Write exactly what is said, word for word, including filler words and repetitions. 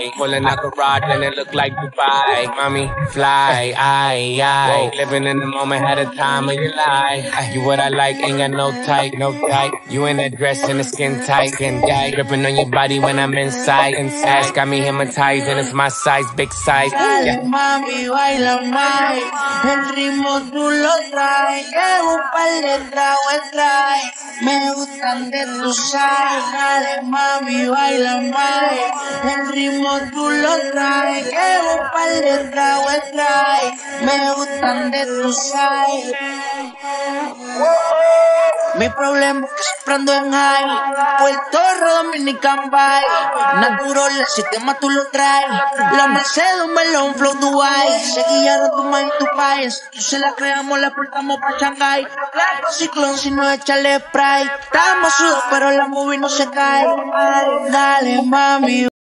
Dubai. Pulling out garage and it look like Dubai. Mommy, fly, I, I. Living in the moment, had a time of your life. You what I like, ain't got no type, no type. You in that dress and the skin tight, skin tight. Dripping on your body when I'm inside, inside. Got me hypnotized and it's my size, big size. Dale, mami, baila más. El ritmo tú lo traes. Que un par de tragos traes. Me gustan de tu sal. Dale, mami, baila más. El ritmo tú lo traes. Que un par de tragos traes. Me gustan de tu sal. Mi problema es que siempre ando en high. Puerto Rico, Dominican Bay. Natural, el sistema tú lo traes. La Mercedes, un melón, flow Dubai. Seguía de tu mind, tu país. Tú se la creamos, la portamos pa' Shanghai. Claro, ciclón, si no echarle spray. Estamos sudos, pero la movie no se cae. Dale, mami.